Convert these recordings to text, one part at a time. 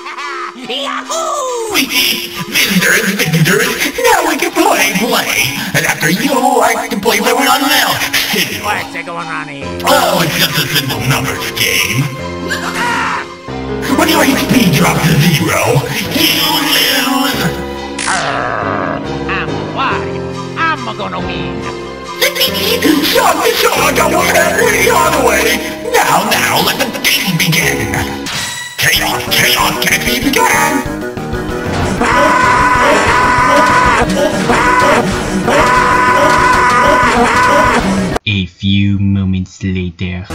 Yahoo! Visitors, now we can play. And after you, I can play where we are now. What's going on here? Oh, it's just a simple numbers game. When your HP drops to 0, you lose. I'm Wario. I'm gonna win. Sean, don't worry, on the way. Now, let the game begin. Chaos, can't be began. A few moments later.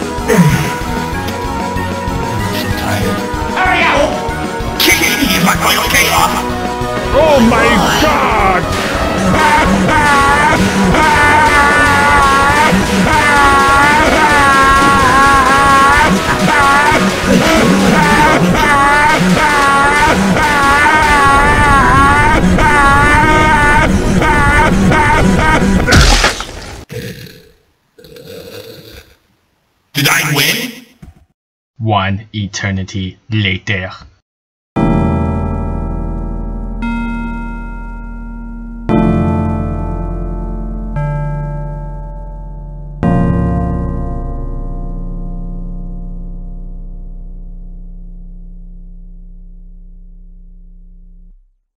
Hurry up! Kiki is my final chaos. Oh my god! Did I win? One eternity later.